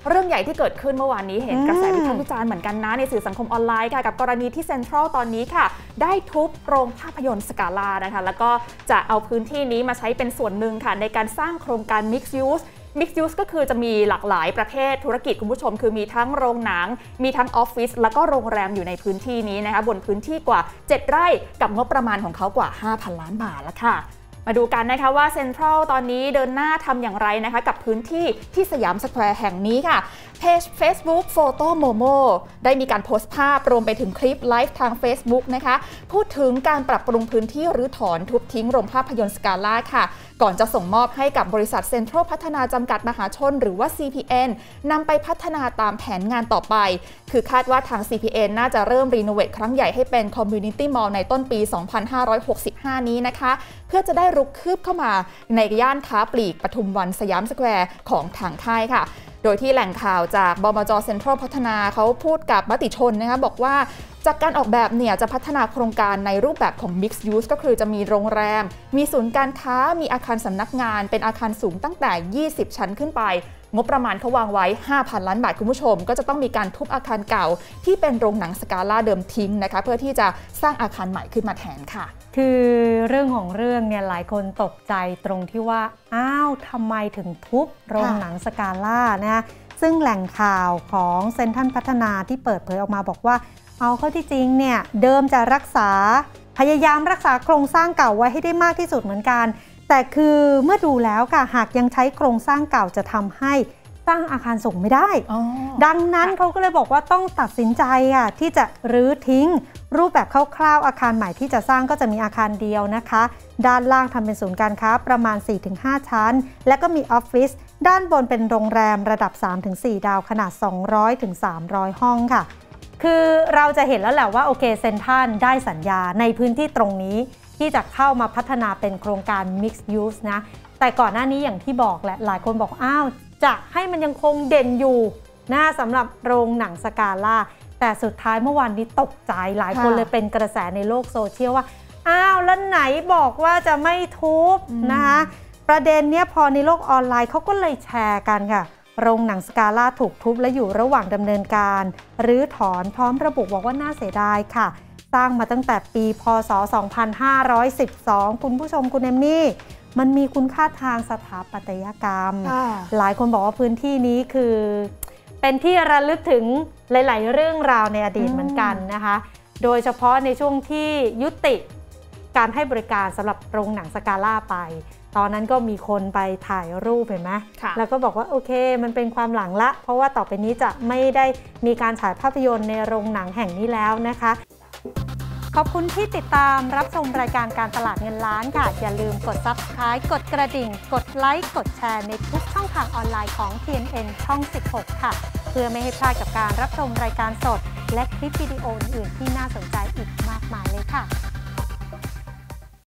เรื่องใหญ่ที่เกิดขึ้นเมื่อวานนี้เห็นกระแสวิพากษ์วิจารณ์เหมือนกันนะในสื่อสังคมออนไลน์ค่ะกับกรณีที่เซ็นทรัลตอนนี้ค่ะได้ทุบโรงภาพยนตร์สกาล่านะคะแล้วก็จะเอาพื้นที่นี้มาใช้เป็นส่วนหนึ่งค่ะในการสร้างโครงการ Mixed Use ก็คือจะมีหลากหลายประเภทธุรกิจคุณผู้ชมคือมีทั้งโรงหนังมีทั้งออฟฟิศแล้วก็โรงแรมอยู่ในพื้นที่นี้นะคะบนพื้นที่กว่า7ไร่กับงบประมาณของเขากว่า 5,000 ล้านบาทแล้วค่ะมาดูกันนะคะว่าเซ็นทรัลตอนนี้เดินหน้าทำอย่างไรนะคะกับพื้นที่ที่สยามสแควร์แห่งนี้ค่ะเพจ Facebook Photo Momo ได้มีการโพสต์ภาพรวมไปถึงคลิปไลฟ์ทาง Facebook นะคะพูดถึงการปรับปรุงพื้นที่รื้อถอนทุบทิ้งโรงภาพยนตร์สกาล่าค่ะก่อนจะส่งมอบให้กับบริษัทเซ็นทรัลพัฒนาจำกัดมหาชนหรือว่า CPN นำไปพัฒนาตามแผนงานต่อไปคือคาดว่าทาง CPN น่าจะเริ่มรีโนเวทครั้งใหญ่ให้เป็น Community Mall ในต้นปี 2565 นี้นะคะเพื่อจะได้รุกคืบเข้ามาในย่านค้าปลีกปทุมวันสยามสแควร์ของทางค่ายค่ะโดยที่แหล่งข่าวจากบมจ.เซ็นทรัลพัฒนาเขาพูดกับมติชนนะคะบอกว่าจากการออกแบบเนี่ยจะพัฒนาโครงการในรูปแบบของ Mixed Use ก็คือจะมีโรงแรมมีศูนย์การค้ามีอาคารสำนักงานเป็นอาคารสูงตั้งแต่20ชั้นขึ้นไปงบประมาณเขาวางไว้ 5,000 ล้านบาทคุณผู้ชมก็จะต้องมีการทุบอาคารเก่าที่เป็นโรงหนังสกาล่าเดิมทิ้งนะคะเพื่อที่จะสร้างอาคารใหม่ขึ้นมาแทนค่ะคือเรื่องของเรื่องเนี่ยหลายคนตกใจตรงที่ว่าอ้าวทำไมถึงทุบโรงหนังสกาล่านะซึ่งแหล่งข่าวของเซ็นทรัลพัฒนาที่เปิดเผยออกมาบอกว่าเอาเข้าที่จริงเนี่ยเดิมจะพยายามรักษาโครงสร้างเก่าไว้ให้ได้มากที่สุดเหมือนกันแต่คือเมื่อดูแล้วค่ะหากยังใช้โครงสร้างเก่าจะทำให้สร้างอาคารสูงไม่ได้ดังนั้นเขาก็เลยบอกว่าต้องตัดสินใจค่ะที่จะรื้อทิ้งรูปแบบคร่าวๆอาคารใหม่ที่จะสร้างก็จะมีอาคารเดียวนะคะด้านล่างทำเป็นศูนย์การค้าประมาณ 4-5 ชั้นและก็มีออฟฟิศด้านบนเป็นโรงแรมระดับ 3-4 ดาวขนาด 200-300 ห้องค่ะคือเราจะเห็นแล้วแหละว่าโอเคเซ็นทรัลได้สัญญาในพื้นที่ตรงนี้ที่จะเข้ามาพัฒนาเป็นโครงการ Mixed Use นะแต่ก่อนหน้านี้อย่างที่บอกแหละหลายคนบอกอ้าวจะให้มันยังคงเด่นอยู่นะสำหรับโรงหนังสกาล่าแต่สุดท้ายเมื่อวานนี้ตกใจหลายคนเลยเป็นกระแสในโลกโซเชียลว่าอ้าวแล้วไหนบอกว่าจะไม่ทุบนะคะประเด็นเนี้ยพอในโลกออนไลน์เขาก็เลยแชร์กันค่ะโรงหนังสกาล่าถูกทุบและอยู่ระหว่างดำเนินการรื้อถอนพร้อมระบุบอกว่าน่าเสียดายค่ะสร้างมาตั้งแต่ปีพ.ศ. 2512คุณผู้ชมคุณเอมมี่มันมีคุณค่าทางสถาปัตยกรรมหลายคนบอกว่าพื้นที่นี้คือเป็นที่ระลึกถึงหลายๆเรื่องราวในอดีตเหมือนกันนะคะโดยเฉพาะในช่วงที่ยุติการให้บริการสำหรับโรงหนังสกาล่าไปตอนนั้นก็มีคนไปถ่ายรูปเห็นไหมแล้วก็บอกว่าโอเคมันเป็นความหลังละเพราะว่าต่อไปนี้จะไม่ได้มีการฉายภาพยนตร์ในโรงหนังแห่งนี้แล้วนะคะขอบคุณที่ติดตามรับชมรายการการตลาดเงินล้านค่ะอย่าลืมกด Subscribe กดกระดิ่งกดไลค์กดแชร์ในทุกช่องทางออนไลน์ของ TNN ช่อง 16 ค่ะเพื่อไม่ให้พลาดกับการรับชมรายการสดและคลิปวิดีโออื่นๆที่น่าสนใจอีกมากมายเลยค่ะ